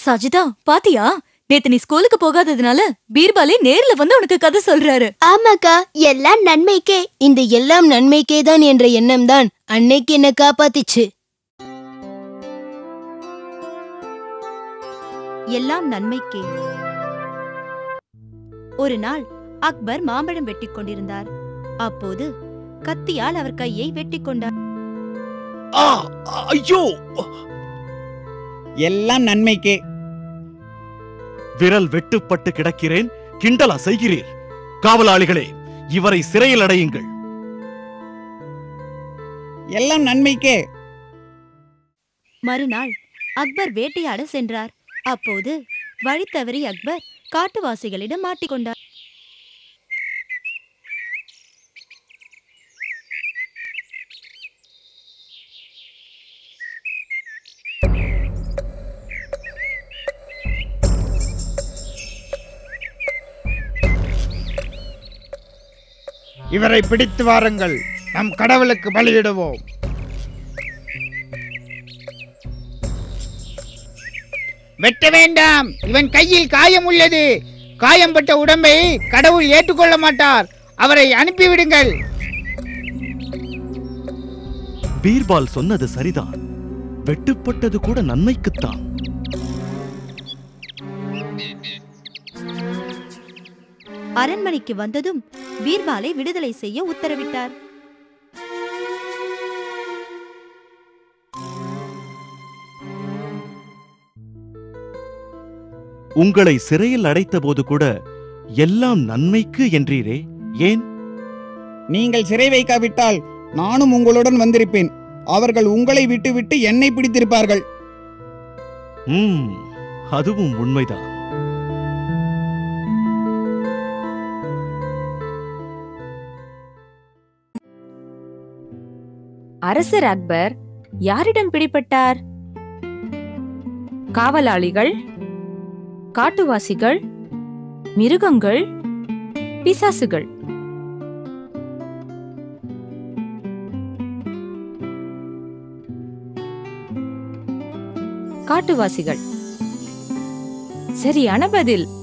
சாஜிதா பாத்தியா, நேத்து நீ ஸ்கூலுக்கு போகாததுனால பீர்பாலே நேர்ல வந்து உனக்கு கதை சொல்றாரு. ஆமாக்கா, எல்லாம் நன்மைக்கே. இந்த எல்லாம் நன்மைக்கே தான் என்ற எண்ணம் தான் அன்னைக்கு என்ன காப்பாத்திச்சு. எல்லாம் நன்மைக்கே. ஒரு நாள் அக்பர் மாம்பழம் வெட்டிக் கொண்டிருந்தார். அப்போது கத்தியால் அவர் கையை வெட்டிக் கொண்டார். ஐயோ! எல்லாம் நன்மைக்கே. விரல் வெட்டுப்பட்டு கிடக்கிறேன், கிண்டலா செய்கிறீர்? காவலாளிகளே, இவரை சிறையில் அடையுங்கள். எல்லாம் நன்மைக்கே. மறுநாள் அக்பர் வேட்டையாட சென்றார். அப்போது வழி தவறி அக்பர் காட்டுவாசிகளிடம் மாட்டிக்கொண்டார். இவரை பிடித்து வாருங்கள், நம் கடவுளுக்கு பலியிடுவோம். வெட்ட வேண்டாம், இவன் கையில் காயம் உள்ளது. காயம்பட்ட உடம்பை கடவுள் ஏற்றுக்கொள்ள மாட்டார். அவரை அனுப்பிவிடுங்கள். பீர்பால் சொன்னது சரிதான். வெட்டுப்பட்டது கூட நன்மைக்குத்தான். அரண்மனைக்கு வந்ததும் பீர்பாலை விடுதலை செய்ய உத்தரவிட்டார். உங்களை சிறையில் அடைத்தபோது கூட எல்லாம் நன்மைக்கு என்றீரே, ஏன்? நீங்கள் சிறை வைக்காவிட்டால் நானும் உங்களுடன் வந்திருப்பேன். அவர்கள் உங்களை விட்டுவிட்டு என்னை பிடித்திருப்பார்கள். அதுவும் உண்மைதான். அரசர் அக்பர் யாரிடம் பிடிபட்டார்? காவலாளிகள், காட்டுவாசிகள், மிருகங்கள், பிசாசுகள். காட்டுவாசிகள். சரியான பதில்.